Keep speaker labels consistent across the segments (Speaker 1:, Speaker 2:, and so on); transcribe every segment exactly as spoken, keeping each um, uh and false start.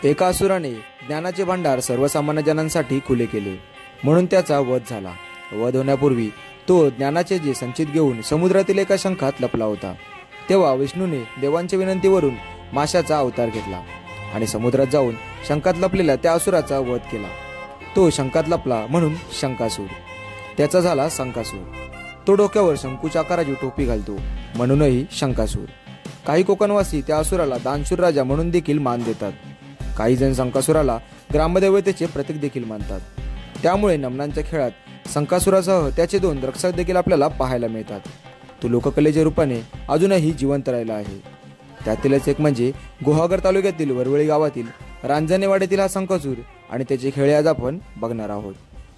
Speaker 1: एका असुराने ज्ञानाचे भांडार सर्वसामान्य जनांसाठी खुले केले, म्हणून त्याचा वध झाला। वध होण्यापूर्वी तो ज्ञानाचे जे संचित घेऊन समुद्रातील एका शंखात लपला होता। तेव्हा विष्णूने देवांच्या विनंतीवरून माशाचा अवतार घेतला आणि समुद्रात जाऊन शंखात लपलेल्या त्या असुराचा वध केला। तो शंखात लपला म्हणून शंकासूर, त्याचा झाला संकासूर। तो डोक्यावर शंकूच्या आकाराची टोपी घालतो म्हणूनही शंकासूर। काही कोकणवासी त्या असुराला दानशूर राजा म्हणून देखील मान देतात। काही जण संकासुराला ग्रामदेवतेचे प्रतीक देखील मानतात। त्यामुळे नमनांच्या खेळात संकासुरासह त्याचे दोन रक्षक देखील आपल्याला पाहायला मिळतात। तो लोककलेच्या रूपाने अजूनही जिवंत राहिला आहे। त्यातीलच एक म्हणजे गुहागर तालुक्यातील वरवळी गावातील रांजणेवाड्यातील हा संकासूर आणि त्याचे खेळ आज आपण बघणार आहोत।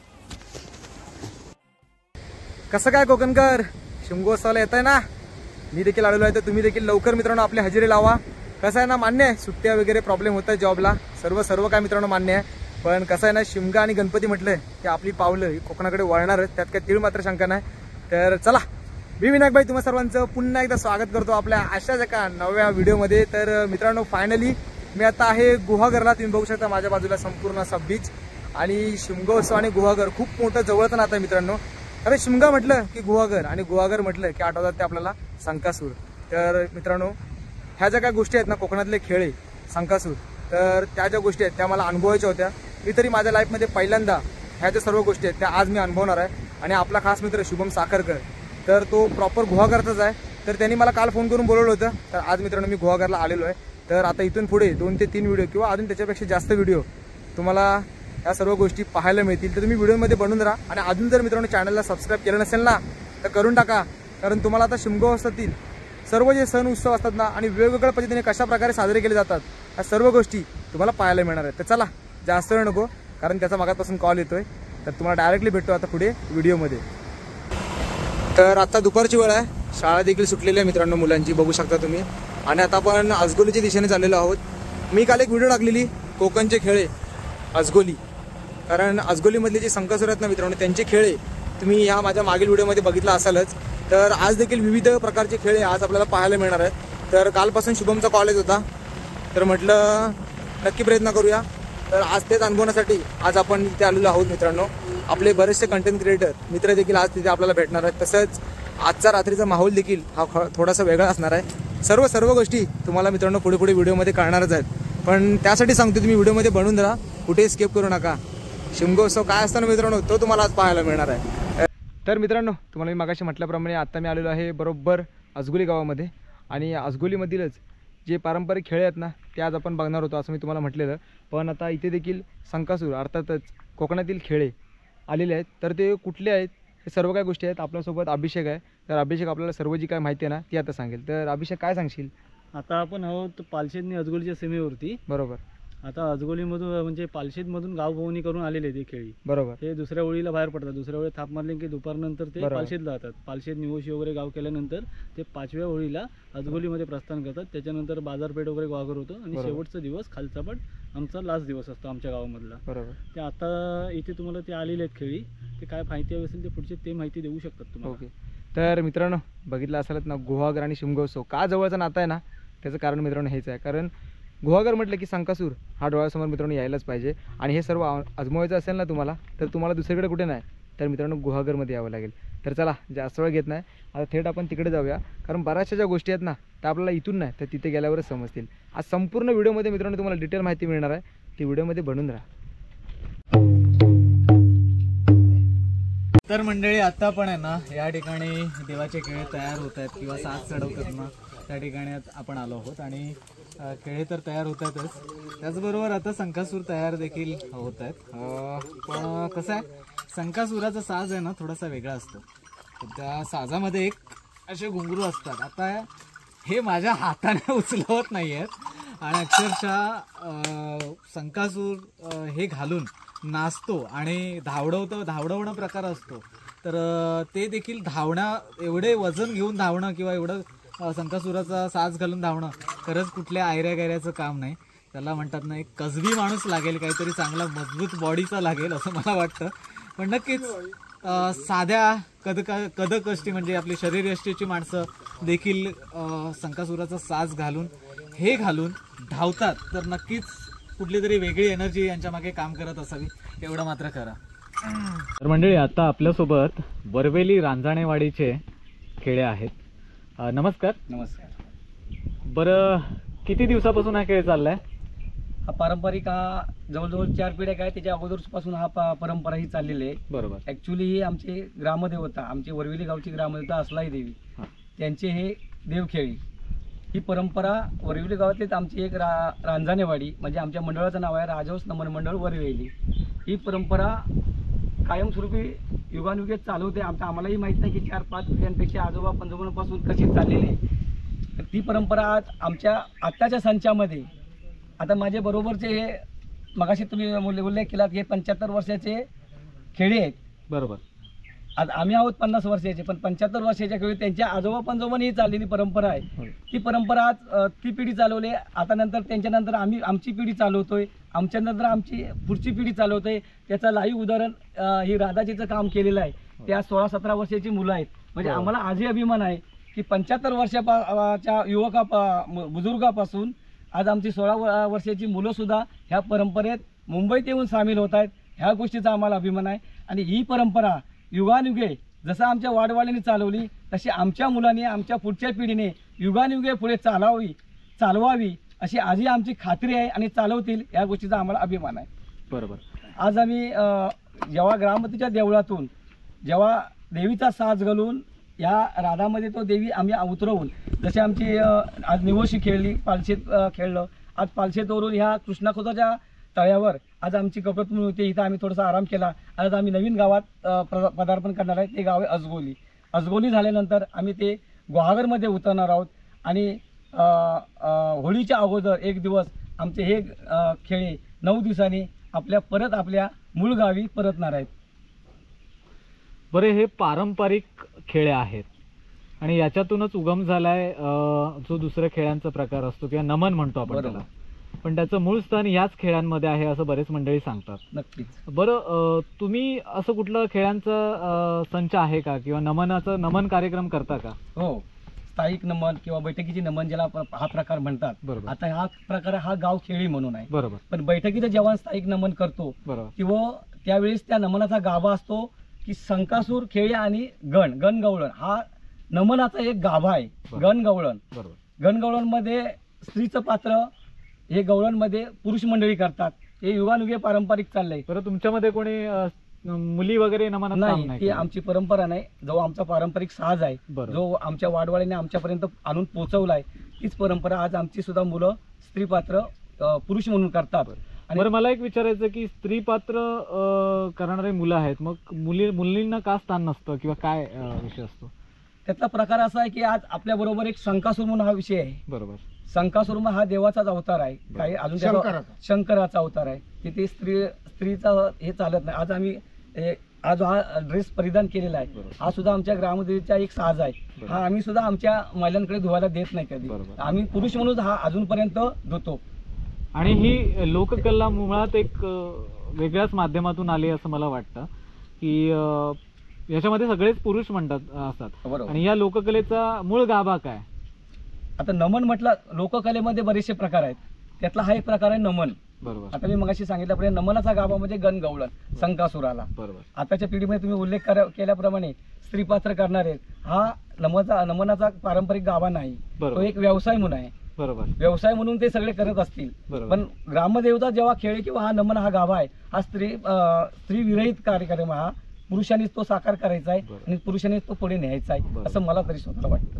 Speaker 2: कसं काय कोकणकर, शिमगोत्सवाला येत आहे ना? मी देखील आलेलो आहे, तर तुम्ही देखील लवकर मित्रांनो आपली हजेरी लावा। कसं आहे ना, मान्य आहे सुट्ट्या वगैरे प्रॉब्लेम होत आहे जॉबला, सर्व सर्व काय मित्रांनो मान्य आहे। पण कसं आहे ना, शिमगा आणि गणपती म्हटलं की आपली पावलं ही कोकणाकडे वळणार, त्यात काय तीळ मात्र शंका नाही। तर चला, मी विनायक भाई तुम्हा सर्वांचं पुन्हा एकदा स्वागत करतो आपल्या अशाच एका नव्या व्हिडिओमध्ये। तर मित्रांनो फायनली मी आता आहे गुहागरला। तुम्ही बघू शकता माझ्या बाजूला संपूर्ण सब बीच आणि शिमगोत्सव आणि गुहागर खूप मोठं जवळचं नातं आहे मित्रांनो। अरे शिमगा म्हटलं की गुहागर आणि गुहागर म्हटलं की आठवतात ते आपल्याला संकासूर। तर मित्रांनो ह्या ज्या काय गोष्टी आहेत ना कोकणातले खेळ संकासूर, तर त्या ज्या गोष्टी आहेत त्या मला अनुभवायच्या होत्या। मी तरी माझ्या लाईफमध्ये पहिल्यांदा ह्या ज्या सर्व गोष्टी आहेत त्या आज मी अनुभवणार आहे। आणि आपला खास मित्र शुभम साखरकर, तर तो प्रॉपर गुहागरचाच आहे। तर त्यांनी मला काल फोन करून बोलवलं होतं, तर आज मित्रांनो मी गुहागरला आलेलो आहे। तर आता इथून पुढे दोन ते तीन व्हिडिओ किंवा अजून त्याच्यापेक्षा जास्त व्हिडिओ तुम्हाला या सर्व गोष्टी पाहायला मिळतील। तर तुम्ही व्हिडिओमध्ये बनून राहा आणि अजून जर मित्रांनो चॅनलला सबस्क्राईब केलं नसेल ना तर करून टाका, कारण तुम्हाला आता शिमगोत्सवातील सर्व जे सण उत्सव असतात ना आणि वेगवेगळ्या पद्धतीने कशा प्रकारे साजरे केले जातात या सर्व गोष्टी तुम्हाला पाहायला मिळणार आहेत। तर चला जास्त वेळ नको, कारण त्याचा मागापासून कॉल येतोय, तर तुम्हाला डायरेक्टली भेटतो आता पुढे व्हिडिओमध्ये। तर आता दुपारची वेळ आहे, शाळा देखील सुटलेली आहे मित्रांनो मुलांची, बघू शकता तुम्ही। आणि आता आपण आजगोलीच्या दिशेने चाललेलो आहोत। मी काल एक व्हिडिओ टाकलेली कोकणचे खेळ आजगोली, कारण आजगोलीमधले जे संकासूर आहेत ना मित्रांनो त्यांचे खेळ तुम्ही या माझ्या मागील व्हिडिओमध्ये बघितला असालच। तर आज देखील विविध प्रकारचे खेळ आज आपल्याला पाहायला मिळणार आहेत। तर कालपासून शुभमचा कॉलेज होता, तर म्हटलं नक्की प्रयत्न करूया। तर आज तेच अनुभवण्यासाठी आज आपण इथे आलेलो आहोत मित्रांनो। आपले बरेचसे कंटेंट क्रिएटर मित्र देखील आज तिथे आपल्याला भेटणार आहेत। तसंच आजचा रात्रीचा माहोल देखील हा थोडासा वेगळा असणार आहे। सर्व सर्व गोष्टी तुम्हाला मित्रांनो पुढे पुढे व्हिडिओमध्ये कळणारच आहेत, पण त्यासाठी सांगतो तुम्ही व्हिडिओमध्ये बनून राहा, कुठे स्किप करू नका। शिमगोत्सव काय असतं ना मित्रांनो तो तुम्हाला आज पाहायला मिळणार आहे। तर मित्रांनो तुम्हाला मी मागाशी म्हटल्याप्रमाणे आता मी आलेलो आहे बरोबर आजगोली गावामध्ये, आणि आजगोलीमधीलच जे पारंपरिक खेळ आहेत ना ते आज आपण बघणार होतो असं मी तुम्हाला म्हटलेलं। पण आता इथे देखील संकासूर अर्थातच कोकणातील खेळ आलेले आहेत। तर ते कुठले आहेत हे सर्व काय गोष्टी आहेत, आपल्यासोबत अभिषेक आहे। तर अभिषेक आपल्याला सर्व जी काय माहिती आहे ना ती आता सांगेल। तर अभिषेक काय सांगशील?
Speaker 3: आता आपण आहोत पालशेदनी आजगोलीच्या सीमेवरती।
Speaker 2: बरोबर,
Speaker 3: आता आजगोलीमधून म्हणजे पालशेदमधून गावभवनी करून आलेले ते खेळी।
Speaker 2: बरोबर,
Speaker 3: ते दुसऱ्या ओळीला बाहेर पडतात, दुसऱ्या ओळी थाप मारले की दुपारनंतर ते पालशेदला जातात। पालशेद निवोशी वगैरे गाव केल्यानंतर ते पाचव्या ओळीला आजगोलीमध्ये प्रस्थान करतात। त्याच्यानंतर बाजारपेठ वगैरे गुहागर होतो आणि शेवटचा दिवस खालचा पण आमचा लास्ट दिवस असतो आमच्या गावामधला।
Speaker 2: बरोबर,
Speaker 3: ते आता इथे तुम्हाला ते आलेले आहेत खेळी, ते काय माहिती हवी असेल ते पुढचे ते माहिती देऊ शकतात तुम्हाला।
Speaker 2: ओके, तर मित्रांनो बघितलं असालच ना गुहागर आणि शिमगोत्सव का जवळचा नातं आहे ना, त्याचं कारण मित्रांनो हेच आहे। कारण गुहागर म्हटलं की संकासूर हा डोळ्यासमोर मित्रांनो यायलाच पाहिजे, आणि हे सर्व आजमावायचं असेल ना तुम्हाला तर तुम्हाला दुसरीकडे कुठे नाही तर मित्रांनो गुहागरमध्ये यावं लागेल। तर चला जास्त वेळ घेत नाही, आता थेट आपण तिकडे जाऊया, कारण बऱ्याचशा ज्या गोष्टी आहेत ना त्या आपल्याला इथून नाही तर तिथे गेल्यावरच समजतील। आज संपूर्ण व्हिडिओमध्ये मित्रांनो तुम्हाला डिटेल माहिती मिळणार आहे, ती व्हिडिओमध्ये बनून राहा।
Speaker 3: तर मंडळी आता पण आहे ना या ठिकाणी देवाचे खेळ तयार होत आहेत किंवा साज चढवतात ना त्या ठिकाणी आपण आलो आहोत, आणि खेळ तर तयार होत आहेतच, त्याचबरोबर आता संकासूर तयार देखील होत आहेत। पण कसं आहे, संकासुराचा साज आहे ना थोडासा वेगळा असतो। त्या साजामध्ये एक असे घुंगरू असतात। आता हे माझ्या हाताने उचलवत नाही आहेत, आणि अक्षरशः संकासूर हे घालून नाचतो आणि धावडवतो धावडवणं प्रकार असतो। तर ते देखील धावण्या एवढे वजन घेऊन धावणं किंवा एवढं संकासुराचा साज घालून धावणं खरंच कुठल्या आयऱ्या गायऱ्याचं काम नाही। त्याला म्हणतात ना एक कसबी माणूस लागेल, काहीतरी चांगला मजबूत बॉडीचा लागेल असं मला वाटतं। पण नक्कीच साध्या कदका कदकष्टी म्हणजे आपली शरीरयष्टीची माणसं देखील संकासुराचा साज घालून हे घालून धावतात, तर नक्कीच कुठली तरी वेगळी एनर्जी यांच्या मागे काम करत असावी, एवढं मात्र खरं. तर मंडळी, आता आपल्यासोबत वरवेली रांजणेवाडीचे खेळे आहेत. अ, नमस्कार.
Speaker 4: नमस्कार.
Speaker 3: बरं, किती दिवसापासून हा खेळ चाललाय?
Speaker 4: हा पारंपरिक हा जवळजवळ चार पिढ्या काय त्याच्या अगोदरपासून हा प- परंपरा ही चाललेली आहे.
Speaker 3: बरोबर.
Speaker 4: ॲक्च्युली ही आमचे ग्रामदेवता, आमचे वरवेली गावची ग्रामदेवता असलाई देवी,
Speaker 3: हां.
Speaker 4: त्यांचे हे देवखेळी. ही परंपरा वरवेली गावातलीच आमची एक रा रांजणेवाडी, म्हणजे आमच्या मंडळाचं नाव आहे राजहंस नमन मंडळ वरवेली. ही परंपरा कायमस्वरूपी युगानुयुगे चालवते. आमच्या आम्हालाही माहीत नाही की चार पाच पिढ्यांपेक्षा आजोबा पंजोबांपासून कशी चाललेली आहे. तर ती परंपरा आज आमच्या आत्ताच्या संचामध्ये, आता माझे बरोबरचे हे मगाशी तुम्ही उल्ले- उल्लेख केलात की हे पंच्याहत्तर वर्षाचे खेळी आहेत.
Speaker 3: बरोबर.
Speaker 4: आज आम्ही आहोत पन्नास वर्षाचे, पण पंच्याहत्तर वर्षाच्या खेळी त्यांच्या आजोबा पंजोबांनी ही चाललेली परंपरा आहे. ती परंपरा आज अ, ती पिढी चालवली. आता नंतर त्यांच्यानंतर आम्ही आमची पिढी चालवतोय, आमच्यानंतर आमची पुढची पिढी चालवतोय. त्याचं लाईव्ह उदाहरण अ, ही राधाजीचं काम केलेलं आहे. त्या सोळा सतरा वर्षाची मुलं आहेत. म्हणजे आम्हाला आजही अभिमान आहे की पंच्याहत्तर वर्षाच्या युवका बुजुर्गापासून आज आमची सोळा व- वर्षाची मुलंसुद्धा ह्या परंपरेत मुंबईत येऊन सामील होत आहेत. ह्या गोष्टीचा आम्हाला अभिमान आहे. आणि ही परंपरा युगानुयुगे जसं आमच्या वाडवाडीने चालवली, तशी आमच्या मुलांनी, आमच्या पुढच्या पिढीने युगानुयुगे पुढे चालवावी चालवावी अशी आजही आमची खात्री आहे आणि चालवतील, या गोष्टीचा आम्हाला अभिमान आहे.
Speaker 3: बरोबर.
Speaker 4: आज आम्ही अ, जेव्हा ग्रामदेवीच्या देवळातून जेव्हा देवीचा साज घालून या राधामध्ये तो देवी आम्ही उतरवून, जसे आमची अ, आज निवोशी खेळली, पालशेत अ, खेळलं. आज पालशेतवरून ह्या कृष्णाखोताच्या तळ्यावर आज आमची कपडतून होती. इथं आम्ही थोडासा आराम केला. आज आम्ही नवीन गावात अ, प्र- पदार्पण करणार आहे. ते गाव आहे अजगोली. अजगोली झाल्यानंतर आम्ही ते गुहागरमध्ये उतरणार आहोत. आणि अ, अ, होळीच्या अगोदर एक दिवस आमचे हे अ, खेळे नऊ दिवसांनी आपल्या परत आपल्या मूळ गावी परतणार आहेत.
Speaker 3: बरे, हे पारंपरिक खेळ आहेत आणि याच्यातूनच उगम झालाय अ, जो दुसऱ्या खेळांचा प्रकार असतो किंवा नमन म्हणतो आपण
Speaker 4: बरोबर.
Speaker 3: त्याला, पण त्याचं मूळ स्थान याच खेळांमध्ये आहे असं बरेच मंडळी सांगतात.
Speaker 4: नक्कीच.
Speaker 3: बरं, अ, तुम्ही असं कुठलं खेळांचं अ, संच आहे का किंवा नमनाचं नमन कार्यक्रम करता का?
Speaker 4: हो, स्थायिक नमन किंवा बैठकीची नमन ज्याला आपण हा प्रकार म्हणतात.
Speaker 3: बरोबर.
Speaker 4: आता हा प्रकार हा गाव खेळी म्हणून आहे.
Speaker 3: बरोबर.
Speaker 4: पण बैठकीचं जेव्हा स्थायिक नमन करतो
Speaker 3: बरोबर.
Speaker 4: किंवा त्यावेळेस त्या नमनाचा गाभा असतो की संकासूर खेळी आणि गण गणगवळण हा नमनाचा एक गाभा आहे.
Speaker 3: बरोबर.
Speaker 4: गणगवळण
Speaker 3: बरोबर.
Speaker 4: गणगवळणमध्ये स्त्रीचं पात्र हे गवळणमध्ये पुरुष मंडळी करतात. हे युगानुगे पारंपरिक चाललंय.
Speaker 3: बरं, तुमच्यामध्ये कोणी अ, मुली वगैरे नमनात काम
Speaker 4: नाही,
Speaker 3: नाही
Speaker 4: ती
Speaker 3: करत?
Speaker 4: आमची परंपरा नाही. जो आमचा पारंपरिक साज आहे,
Speaker 3: बरोबर.
Speaker 4: जो आमच्या वाडवाडीने आमच्यापर्यंत आणून पोहोचवलाय, तीच परंपरा आज आमची सुद्धा मुलं स्त्री पात्र अ, पुरुष म्हणून करतात. आणि
Speaker 3: बरं, मला एक विचारायचं की स्त्री पात्र अ, करणारे मुलं आहेत, मग मुली मुलींना का स्थान नसतं किंवा काय अ, विषय असतो?
Speaker 4: त्यातला प्रकार असा आहे की आज आपल्या बरोबर एक शंकासूर म्हणून हा विषय आहे.
Speaker 3: बरोबर.
Speaker 4: शंकासूर हा देवाचाच अवतार आहे. काही अजून त्याचा शंकराचा अवतार आहे. तिथे स्त्री स्त्रीचा हे चालत नाही. आज आम्ही ए, आज हा ड्रेस परिधान केलेला आहे.
Speaker 3: बरोबर.
Speaker 4: हा सुद्धा आमच्या ग्रामदेवीचा एक साज आहे.
Speaker 3: बरोबर.
Speaker 4: हा आम्ही सुद्धा आमच्या महिलांकडे धुवायला देत नाही कधी.
Speaker 3: बरोबर.
Speaker 4: आम्ही पुरुष म्हणून हा अजूनपर्यंत धुतो.
Speaker 3: आणि ही लोककला मुळात एक अ, वेगळ्याच माध्यमातून आली असं मला वाटतं की अ, याच्यामध्ये सगळेच पुरुष म्हणतात असतात.
Speaker 4: बरोबर.
Speaker 3: आणि या लोककलेचा मूळ गाभा काय?
Speaker 4: आता नमन म्हटलं, लोककलेमध्ये बरेचसे प्रकार आहेत. त्यातला हा एक प्रकार आहे नमन.
Speaker 3: बरोबर.
Speaker 4: आता मी मगाशी सांगितल्याप्रमाणे नमनाचा गाभा म्हणजे गणगवळण, संकासुराला.
Speaker 3: बरोबर.
Speaker 4: आताच्या पिढीमध्ये तुम्ही उल्लेख करा- केल्याप्रमाणे स्त्री पात्र करणारे हा नमनाचा नमनाचा पारंपरिक गाभा नाही.
Speaker 3: बरोबर.
Speaker 4: तो एक व्यवसाय म्हणून आहे.
Speaker 3: बरोबर.
Speaker 4: व्यवसाय म्हणून ते सगळे करत असतील.
Speaker 3: बरोबर.
Speaker 4: पण ग्रामदेवता जेव्हा खेळ किंवा हा नमन हा गाभा आहे, हा स्त्री अं, स्त्री विरहित कार्यक्रम हा पुरुषांनीच तो साकार करायचा आहे.
Speaker 3: बरोबर.
Speaker 4: आणि पुरुषांनीच तो पुढे न्यायचा आहे.
Speaker 3: बरोबर.
Speaker 4: असं मला तरी स्वतःला वाटतं.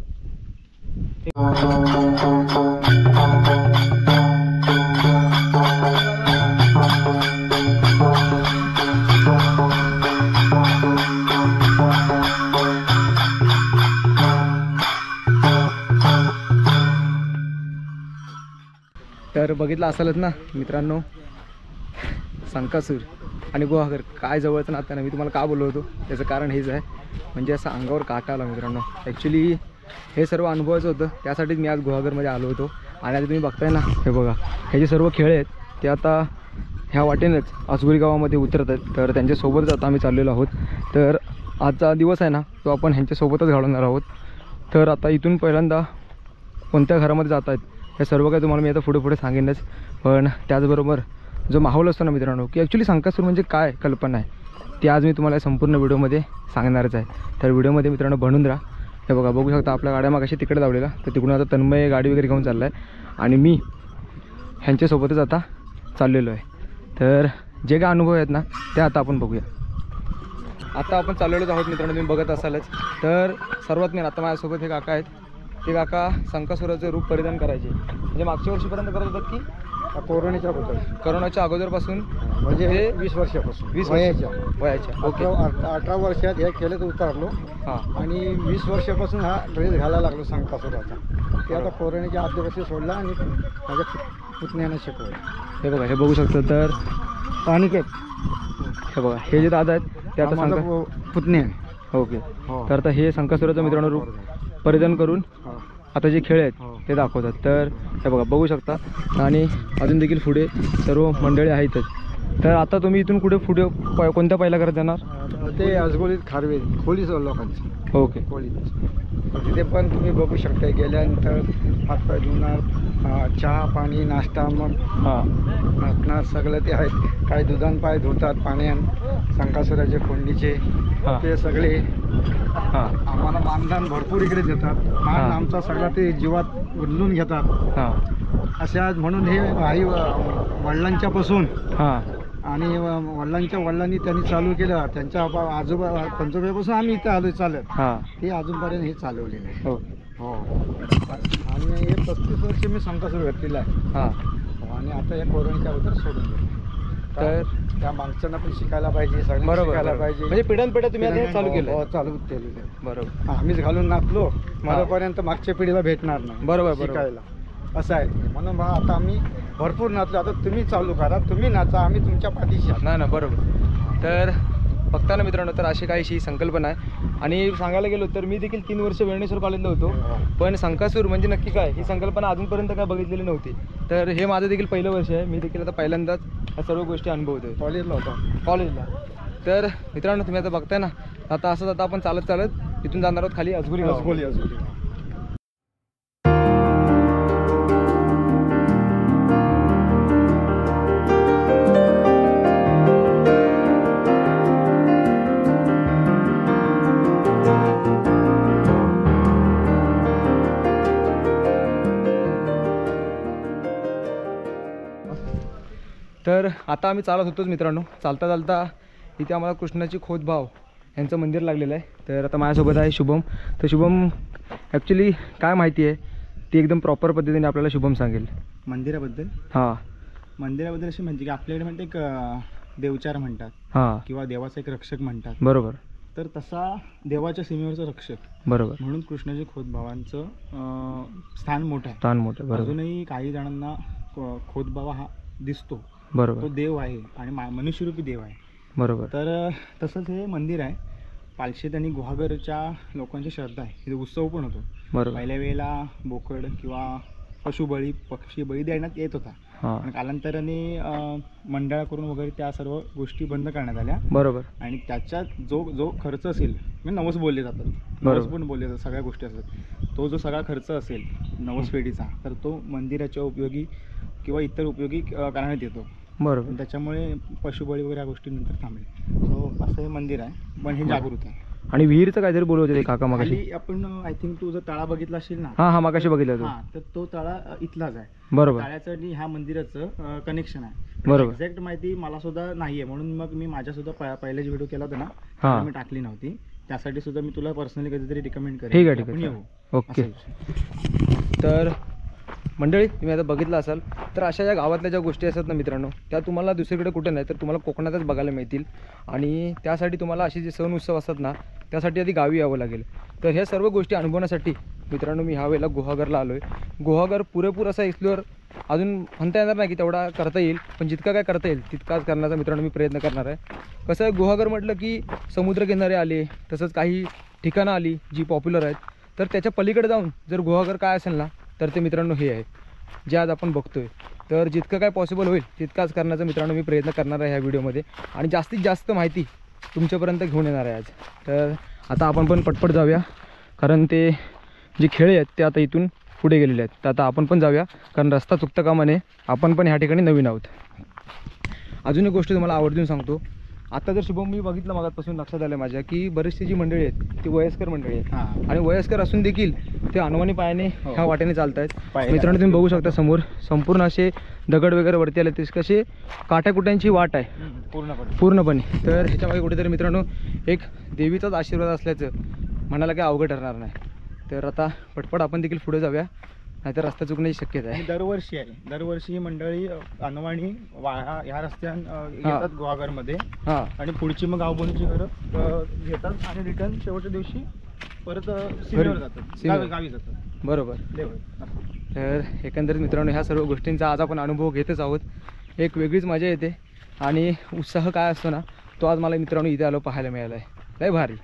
Speaker 2: तर बघितलं असेलच ना मित्रांनो, संकासूर आणि गुहागर काय जवळचं नातं ना. मी तुम्हाला का बोललो होतो त्याचं कारण हेच आहे, म्हणजे असं अंगावर काटा आला मित्रांनो. ॲक्च्युली हे सर्व अनुभवायचं होतं, त्यासाठीच मी आज गुहागरमध्ये आलो होतो. आणि आता तुम्ही बघताय ना, हे बघा हे जे सर्व खेळ आहेत ते आता ह्या वाटेनंच अजगोली गावामध्ये उतरत आहेत. तर त्यांच्यासोबतच आता आम्ही चाललेलो आहोत. तर आजचा दिवस आहे ना, तो आपण ह्यांच्यासोबतच घालवणार आहोत. तर आता इथून पहिल्यांदा कोणत्या घरामध्ये जात आहेत
Speaker 1: हे सर्व काही तुम्हाला मी आता पुढे पुढे सांगेनच. पण त्याचबरोबर जो माहोल असतो ना मित्रांनो, की ॲक्च्युली संकासूर म्हणजे काय कल्पना आहे ती आज मी तुम्हाला संपूर्ण व्हिडिओमध्ये सांगणारच आहे. तर व्हिडिओमध्ये मित्रांनो बनून राहा. हे बघा, बघू शकता आपल्या गाड्या मागाशी तिकडे लावलेला, तर तिकडून आता तन्मय गाडी वगैरे घेऊन चालला आहे आणि मी ह्यांच्यासोबतच आता चाललेलो आहे. तर जे काय अनुभव आहेत ना ते आता आपण बघूया. आता आपण चाललेलोच आहोत मित्रांनो, तुम्ही बघत असालच. तर सर्वात मेन आता माझ्यासोबत हे काका आहेत. ते काका संकासुराचं रूप परिधान करायचे, म्हणजे मागच्या वर्षीपर्यंत करत होतात की
Speaker 2: कोरोनाच्या अगोदर
Speaker 1: करोनाच्या अगोदरपासून,
Speaker 2: म्हणजे
Speaker 1: ते
Speaker 2: वीस वर्षापासून
Speaker 1: वीस
Speaker 2: वयाच्या
Speaker 1: वयाच्या ओके.
Speaker 2: अठरा अठरा वर्षात हे केलं तर उतारलो
Speaker 1: हां
Speaker 2: आणि वीस वर्षापासून हा ड्रेस घालायला लागलो संकासुराचा. ते आता कोरोनाच्या आठ वर्षी सोडला आणि माझ्या पुत- पुतण्यानं शिकवलं.
Speaker 1: हे बघा, हे बघू शकता. तर
Speaker 2: अनिकेत
Speaker 1: हे बघा, हे जे दादा आहेत ते आता
Speaker 2: माझा
Speaker 1: संका
Speaker 2: पुतण्या
Speaker 1: ओके.
Speaker 2: हो.
Speaker 1: तर आता हे संकासुराचं मित्रांनो रूप परिधान करून
Speaker 2: हो.
Speaker 1: आता जे खेळ आहेत
Speaker 2: हो.
Speaker 1: ते दाखवतात. तर हे बघा, बघू शकता. आणि अजून देखील पुढे सर्व मंडळी आहेतच. तर आता तुम्ही इथून पुढे पुढे प- कोणत्या पहिला करत जाणार?
Speaker 2: ते आजगोलीत खारवे खोलीच लोकांचं
Speaker 1: ओके
Speaker 2: खोलीत. तिथे पण तुम्ही बघू शकता गेल्यानंतर हातपाय धुणार, अं, चहा पाणी नाश्ता मग
Speaker 1: हां
Speaker 2: नाचणार सगळं ते आहेत. काही दुधान पाय धुतात पाण्यान संकासुराचे कोंडीचे
Speaker 1: हां
Speaker 2: ते सगळे
Speaker 1: हां
Speaker 2: आम्हाला मानधन भरपूर इकडे देतात. मान
Speaker 1: हां.
Speaker 2: आमचा सगळा ते जीवात बदलून घेतात.
Speaker 1: हां
Speaker 2: असे आज म्हणून हे आई वडिलांच्या पासून
Speaker 1: हां
Speaker 2: आणि वडिलांच्या वडिलांनी त्यांनी चालू केलं. त्यांच्या आबा- आजोबा पंजोबापासून आम्ही इथं आलो चालत.
Speaker 1: हां
Speaker 2: ते अजूनपर्यंत हे चालवलेलं आहे.
Speaker 1: हो
Speaker 2: हो. आणि हे पस्तीस वर्ष मी संकासूर घातलेला आहे.
Speaker 1: हां.
Speaker 2: आणि आता या कोरोनाच्या अगोदर सोडून दिलं.
Speaker 1: तर
Speaker 2: त्या माणसांना पण शिकायला पाहिजे, सगळ्यांना
Speaker 1: बरोबर
Speaker 2: शिकायला
Speaker 1: बरोबर.
Speaker 2: पाहिजे.
Speaker 1: म्हणजे पिढ्यानपिढ्या तुम्ही आता हे चालू
Speaker 2: हो,
Speaker 1: केलं.
Speaker 2: हो, चालू केलेलं आहे.
Speaker 1: बरोबर
Speaker 2: आम्हीच घालून नाचलो, माझ्यापर्यंत मागच्या पिढीला भेटणार नाही
Speaker 1: बरोबर, बरोबर.
Speaker 2: शिकायला. असं आहे ते. म्हणून बा आता आम्ही भरपूर नाचलो. आता तुम्ही चालू करा, तुम्ही नाचा, आम्ही तुमच्या पाठीशी आहोत.
Speaker 1: नाही ना बरोबर. तर बघता ना मित्रांनो, तर अशी काहीशी संकल्पना आहे. आणि सांगायला गेलो तर मी देखील तीन वर्ष वेळणेश्वर कॉलेजला होतो, पण संकासूर म्हणजे नक्की काय ही संकल्पना अजूनपर्यंत काय बघितलेली नव्हती. तर हे माझं देखील पहिलं वर्ष आहे. मी देखील आता पहिल्यांदाच या सर्व गोष्टी अनुभवतोय
Speaker 2: कॉलेजला होता.
Speaker 1: कॉलेजला. तर मित्रांनो तुम्ही आता बघताय ना, आता असंच आता आपण चालत चालत इथून जाणार आहोत खाली अजगुरी गाव.
Speaker 2: बोली अजून
Speaker 1: तर आता आम्ही चालत होतोच मित्रांनो. चालता चालता इथे आम्हाला कृष्णाची खोतभाव यांचं मंदिर लागलेलं आहे. तर आता माझ्यासोबत आहे शुभम. तर शुभम ॲक्च्युली काय माहिती आहे ती एकदम प्रॉपर पद्धतीने आपल्याला शुभम सांगेल.
Speaker 3: मंदिराबद्दल
Speaker 1: हां
Speaker 3: मंदिराबद्दल अशी म्हणजे की आपल्याकडे म्हणते एक अं, देवचार म्हणतात
Speaker 1: हां
Speaker 3: किंवा देवाचा एक रक्षक म्हणतात.
Speaker 1: बरोबर
Speaker 3: तर तसा देवाच्या सीमेवरचा रक्षक
Speaker 1: बरोबर.
Speaker 3: म्हणून कृष्णाजी खोतबावांचं अं, स्थान मोठं आहे.
Speaker 1: स्थान मोठं बरोबर
Speaker 3: अजूनही काही जणांना खो- खोतबावा हा दिसतो. तो
Speaker 1: बरोबर
Speaker 3: देव आहे आणि मा- मनुष्यरूपी देव आहे.
Speaker 1: बरोबर
Speaker 3: तर अं, तसंच हे मंदिर आहे. पालशेत आणि गुहागरच्या लोकांची श्रद्धा आहे. इथे उत्सव पण होतो.
Speaker 1: बरोबर
Speaker 3: पहिल्या वेळेला बोकड किंवा पशुबळी पक्षी बळी देण्यात येत होता.
Speaker 1: हां
Speaker 3: पण कालांतराने अं, मंडळा करून वगैरे त्या सर्व गोष्टी बंद करण्यात आल्या.
Speaker 1: बरोबर
Speaker 3: आणि त्याच्यात जो जो खर्च असेल म्हणजे नवस बोलले जातात, नवस
Speaker 1: बरोबर.
Speaker 3: पण बोलले जातात, सगळ्या गोष्टी असतात. तो जो सगळा खर्च असेल नवस फेडीचा तर तो मंदिराच्या उपयोगी किंवा इतर उपयोगी अं, करण्यात येतो.
Speaker 1: बरोबर
Speaker 3: पण त्याच्यामुळे पशुबळी वगैरे या गोष्टी नंतर थांबले. सो असं हे मंदिर आहे, पण हे जागृत आहे.
Speaker 1: आणि विहीरचं काहीतरी बोलत होते ते काका मागाशी.
Speaker 3: खाली आपण आय थिंक तू जर तळा बघितला असेल ना,
Speaker 1: हां हां मागाशी बघितलं तू.
Speaker 3: हा तर तो तळा अ, इथलाच आहे.
Speaker 1: बरोबर
Speaker 3: तळ्याचं आणि ह्या मंदिराचं कनेक्शन आहे.
Speaker 1: बरोबर.
Speaker 3: एक्झॅक्ट माहिती मला सुद्धा नाहीये, म्हणून मग मी माझ्या सुद्धा प- पहिलाच व्हिडिओ केला होता ना,
Speaker 1: हां.
Speaker 3: तर मी टाकली नव्हती. त्यासाठी सुद्धा मी तुला पर्सनली कधीतरी रिकमेंड करेन.
Speaker 1: ठीक आहे
Speaker 3: की
Speaker 1: ठीक
Speaker 3: आपण
Speaker 1: आहे
Speaker 3: येऊ.
Speaker 1: ओके.
Speaker 3: असं विषय.
Speaker 1: तर मंडळी तुम्ही आता बघितलं असाल तर अशा ज्या गावातल्या ज्या गोष्टी असतात ना मित्रांनो, त्या तुम्हाला दुसरीकडे कुठे नाही तर तुम्हाला कोकणातच बघायला मिळतील. आणि त्यासाठी तुम्हाला असे जे सण उत्सव असतात ना त्यासाठी आधी गावी यावं लागेल. तर ह्या सर्व गोष्टी अनुभवण्यासाठी मित्रांनो मी ह्या वेळेला गुहागरला आलो आहे. गुहागर पुरेपूर असा एक्सप्लोअर अजून म्हणता येणार नाही की तेवढा करता येईल, पण जितका काय करता येईल तितकाच करण्याचा मित्रांनो मी प्रयत्न करणार आहे. कसं आहे, गुहागर म्हटलं की समुद्रकिनारे आले, तसंच काही ठिकाणं आली जी पॉप्युलर आहेत. तर त्याच्या पलीकडे जाऊन जर गुहागर काय असेल ना तर ते मित्रांनो हे आहे जे आज आपण बघतोय. तर जितकं काय पॉसिबल होईल तितकाच करण्याचा मित्रांनो मी प्रयत्न करणार आहे ह्या व्हिडिओमध्ये, आणि जास्तीत जास्त माहिती तुमच्यापर्यंत घेऊन येणार आहे आज. तर आता आपण पण पटपट जाऊया, कारण ते जे खेळ आहेत ते आता इथून
Speaker 2: पुढे गेलेले आहेत. तर आता आपण पण जाऊया, कारण रस्ता चुकता कामा नये, आपण पण ह्या ठिकाणी नवीन आहोत. अजून एक गोष्ट तुम्हाला आवर्जून सांगतो, आता जर शुभम मी बघितलं मागापासून लक्षात आलं माझ्या की बरीचशी जी मंडळी आहेत ती वयस्कर मंडळी आहेत आणि वयस्कर असून देखील ते अनवाणी पायाने ह्या वाटेने चालत आहेत. मित्रांनो तुम्ही बघू शकता समोर संपूर्ण असे दगड वगैरे वरती आले, ते कसे काट्याकुट्यांची वाट आहे पूर्णपणे पूर्णपणे तर ह्याच्यामागे कुठेतरी मित्रांनो एक देवीचाच आशीर्वाद असल्याचं म्हणायला काही अवघड ठरणार नाही. तर आता पटपट आपण देखील पुढे जाऊया, नाहीतर रस्ता चुकण्याची शक्यता आहे.
Speaker 5: दरवर्षी आहे, दरवर्षी ही मंडळी अनवाणी वाया ह्या रस्त्यान येतात गुहागरमध्ये आणि पुढची मग गावबोनीची घरं घेतात आणि रिटर्न शेवटच्या दिवशी परत सीमेवर जातात, गावी गावी जातात.
Speaker 2: बरोबर. तर एकंदरीत मित्रांनो ह्या सर्व गोष्टींचा आज आपण अनुभव घेतच आहोत. एक वेगळीच मजा येते आणि उत्साह काय असतो ना, तो आज मला मित्रांनो इथे आलो पाहायला मिळाला आहे. लय भारी.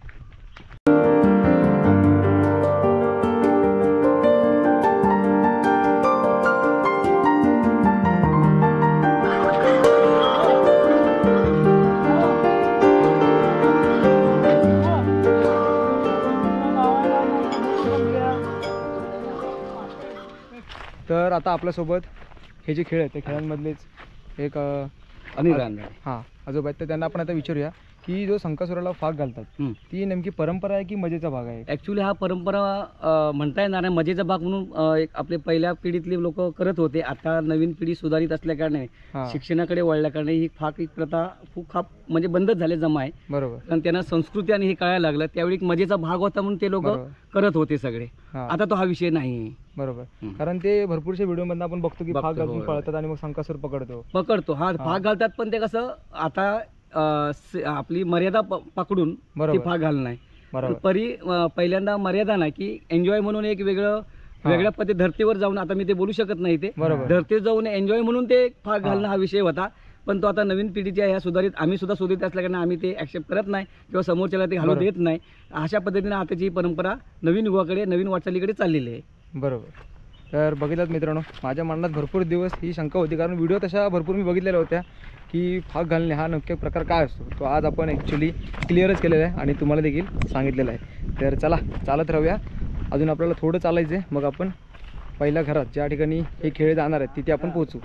Speaker 2: तर आता आपल्यासोबत हे जे खेळ आहेत त्या खेळांमधलेच एक
Speaker 4: अनिल
Speaker 2: हां आजोबा आहेत, तर त्यांना आपण आता विचारूया की जो संकासुराला फाक घालतात ती नेमकी परंपरा आहे की मजेचा भाग आहे?
Speaker 4: ॲक्च्युली हा परंपरा अ, म्हणता येणार नाही, मजेचा भाग म्हणून अ, एक आपले पहिल्या पिढीतले लोक करत होते. आता नवीन पिढी सुधारित असल्याकारणे शिक्षणाकडे वळल्या कारणे ही फाक एक प्रथा खूप खाप म्हणजे बंदच झाले जमा आहे.
Speaker 2: बरोबर.
Speaker 4: कारण त्यांना संस्कृती आणि हे कळायला लागलं, त्यावेळी एक मजेचा भाग होता म्हणून ते लोक करत होते सगळे. आता तो हा विषय नाही.
Speaker 2: बरोबर. कारण ते भरपूरशा व्हिडिओ मधून आपण बघतो की फाक घालून पळतात आणि मग संकासुर पकडतो
Speaker 4: पकडतो हा फाक घालतात, पण ते कसं आता अ, स- आपली मर्यादा प- पकडून ते फाक घालणं नाही. परी अ, पहिल्यांदा मर्यादा नाही की एन्जॉय म्हणून एक वेगळं वेगळ्या पद्धती धर्तीवर जाऊन, आता मी ते बोलू शकत नाही, ते धर्तीवर जाऊन एन्जॉय म्हणून ते फाक घालणं हा विषय होता. पण तो आता नवीन पिढीच्या ह्या सुधारित, आम्ही सुद्धा सुधारित असल्याकारणे आम्ही ते ॲक्सेप्ट करत नाही किंवा समोरच्याला ते घालू देत नाही. अशा पद्धतीने आताची ही परंपरा नवीन युगाकडे नवीन वाटचालीकडे चाललेली आहे.
Speaker 2: बरोबर. तर बघितलात मित्रांनो, माझ्या मनात भरपूर दिवस ही शंका होती, कारण व्हिडिओ तशा भरपूर मी बघितलेल्या होत्या की फाक घालणे हा नक्की प्रकार काय असतो, तो आज आपण ॲक्च्युली क्लिअरच केलेला आहे आणि तुम्हाला देखील सांगितलेलं आहे. तर चला चालत राहूया, अजून आपल्याला थोडं चालायचं आहे, मग आपण पहिल्या घरात ज्या ठिकाणी हे खेळ जाणार आहेत तिथे आपण पोहोचू.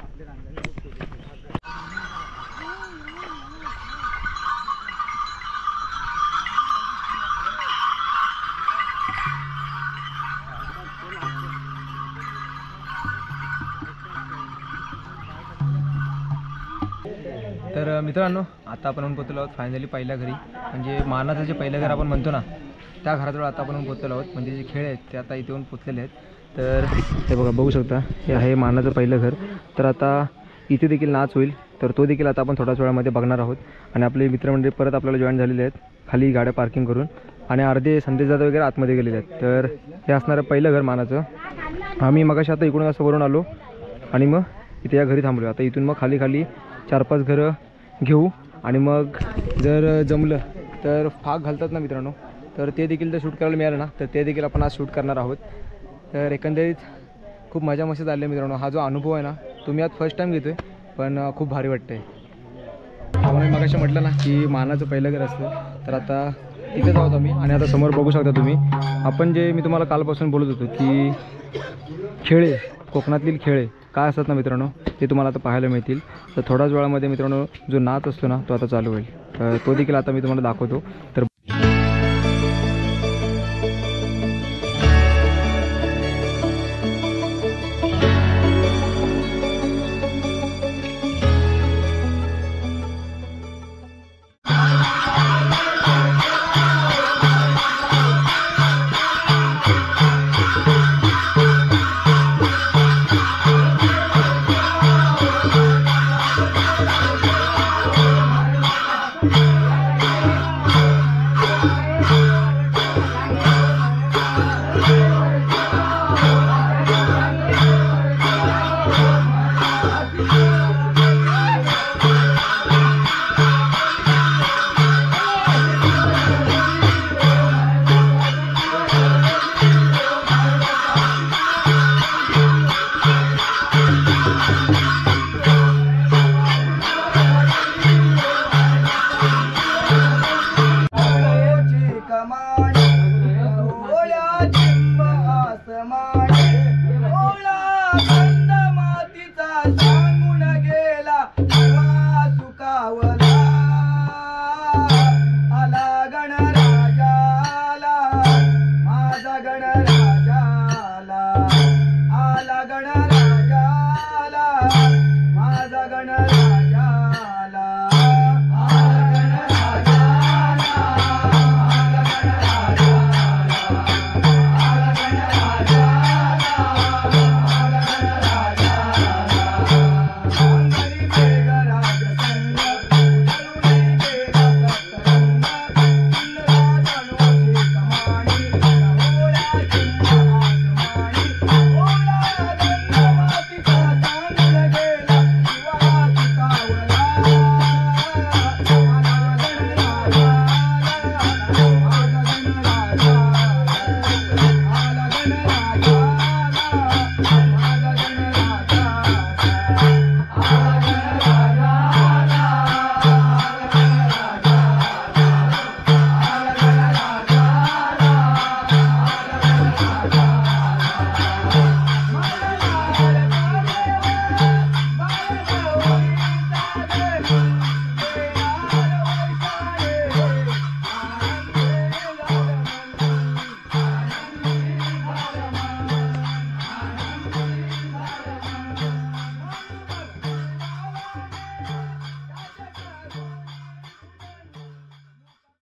Speaker 2: तर मित्रांनो आता आपण पोहोचलो आहोत फायनली पहिल्या घरी, म्हणजे मानाचं जे पहिलं घर आपण म्हणतो ना त्या घराजवळ आता आपण पोहोचलो आहोत. म्हणजे जे खेळ आहेत ते आता इथे येऊन पोचलेले आहेत. तर हे बघा बघू शकता, हे आहे मानाचं पहिलं घर. तर आता इथे देखील नाच होईल, तर तो देखील आता आपण थोड्याच वेळामध्ये बघणार आहोत. आणि आपले मित्रमंडळी परत आपल्याला जॉईन झालेले आहेत खाली गाड्या पार्किंग करून, आणि अर्धे संदेश जाधव वगैरे आतमध्ये गेलेले आहेत. तर हे असणारं पहिलं घर मानाचं. आम्ही मगाशी आता इकडून असं वरून आलो आणि मग इथे या घरी थांबलो. आता इथून मग खाली खाली चार पाच घरं घेऊ आणि मग जर जमलं तर फाक घालतात ना मित्रांनो, तर ते देखील जर शूट करायला मिळालं ना तर ते देखील आपण आज शूट करणार आहोत. तर एकंदरीत खूप मजा मस्त झाली मित्रांनो. हा जो अनुभव आहे ना तो मी आज फर्स्ट टाईम घेतो आहे, पण खूप भारी वाटतं आहे. त्यामुळे मग असं म्हटलं ना की मानाचं पहिलं घर असतं, तर आता इथेच आहोत आम्ही. आणि आता समोर बघू शकता तुम्ही, आपण जे मी तुम्हाला कालपासून बोलत होतो की खेळे, कोकणातील खेळे काय असतात ना मित्रांनो, ते तुम्हाला आता पाहायला मिळतील. तर थोड्याच वेळामध्ये मित्रांनो जो नाच असतो ना तो आता चालू होईल, तर तो देखील आता मी तुम्हाला दाखवतो. तर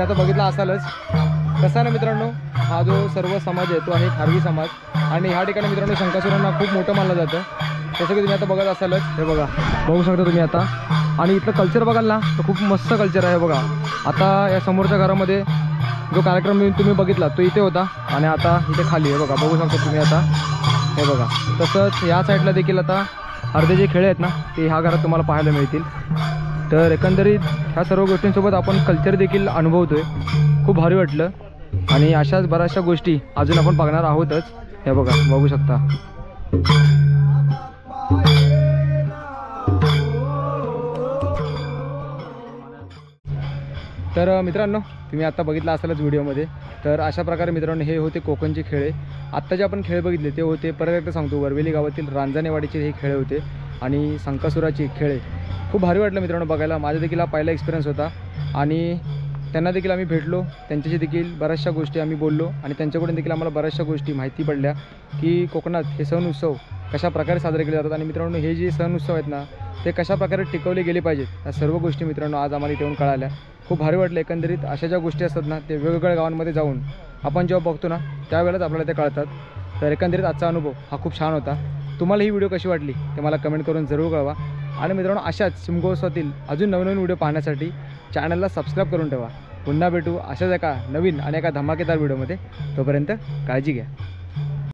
Speaker 2: आता बघितला असालच. कसा आहे ना मित्रांनो, हा जो सर्व समाज आहे तो आहे खारवी समाज आणि ह्या ठिकाणी मित्रांनो शंकासुरांना खूप मोठं मानलं जातं. जसं की तुम्ही आता बघत असालच, हे बघा बघू शकता तुम्ही आता. आणि इथलं कल्चर बघाल ना तर खूप मस्त कल्चर आहे बघा. आता या समोरच्या घरामध्ये जो कार्यक्रम तुम्ही बघितला तो इथे होता आणि आता इथे खाली आहे बघा, बघू शकता तुम्ही आता. हे बघा, तसंच या साईडला देखील आता अर्धे जे खेळ आहेत ना ते ह्या घरात तुम्हाला पाहायला मिळतील. तर एकंदरीत ह्या सर्व गोष्टींसोबत आपण कल्चर देखील अनुभवतोय. खूप भारी वाटलं आणि अशाच बऱ्याचशा गोष्टी अजून आपण बघणार आहोतच. हे बघा, बघू शकता. तर मित्रांनो, तुम्ही आत्ता बघितलं असालच व्हिडिओमध्ये. तर अशा प्रकारे मित्रांनो हे होते कोकणचे खेळ. आत्ता जे आपण खेळ बघितले ते होते, परत एकदा सांगतो, वरवेली गावातील रांजणेवाडीचे हे खेळ होते आणि संकासुराचे खेळ. खूप भारी वाटलं मित्रांनो बघायला. माझा देखील हा पहिला एक्सपिरियन्स होता आणि त्यांना देखील आम्ही भेटलो, त्यांच्याशी देखील बऱ्याचशा गोष्टी आम्ही बोललो आणि त्यांच्याकडून देखील आम्हाला बऱ्याचशा गोष्टी माहिती पडल्या की कोकणात हे सण उत्सव कशा प्रकारे साजरे केले जातात आणि मित्रांनो हे जे सण उत्सव आहेत ना ते कशा प्रकारे टिकवले गेले पाहिजेत. या सर्व गोष्टी मित्रांनो आज आम्हाला इथे येऊन कळाल्या. खूप भारी वाटलं. एकंदरीत अशा ज्या गोष्टी असतात ना ते वेगवेगळ्या गावांमध्ये जाऊन आपण जेव्हा बघतो ना त्यावेळेलाच आपल्याला ते कळतात. तर एकंदरीत आजचा अनुभव हा खूप छान होता. तुम्हाला ही व्हिडिओ कशी वाटली ते मला कमेंट करून जरूर कळवा. आणि मित्रांनो अशाच शिमगोत्सवातील अजून नवनवीन व्हिडिओ पाहण्यासाठी चॅनलला सबस्क्राईब करून ठेवा. पुन्हा भेटू अशाच एका नवीन आणि एका धमाकेदार व्हिडिओमध्ये. तोपर्यंत काळजी घ्या.